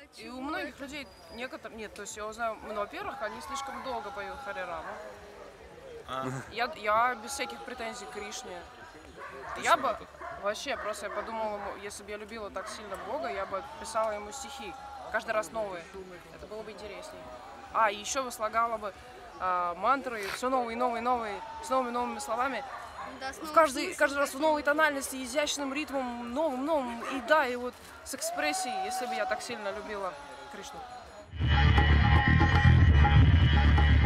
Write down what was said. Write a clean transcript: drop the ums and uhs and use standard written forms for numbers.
И у многих людей, некоторых, нет, то есть я узнаю, ну, во-первых, они слишком долго поют Харе Рама. Я без всяких претензий к Кришне. Я бы вообще просто я подумала, если бы я любила так сильно Бога, я бы писала ему стихи, каждый раз новые. Это было бы интереснее. И еще бы слагала бы мантры, все новые, новые, новые, с новыми словами. Да, Каждый раз в новой тональности, изящным ритмом, новым. И да, и вот с экспрессией, если бы я так сильно любила Кришну.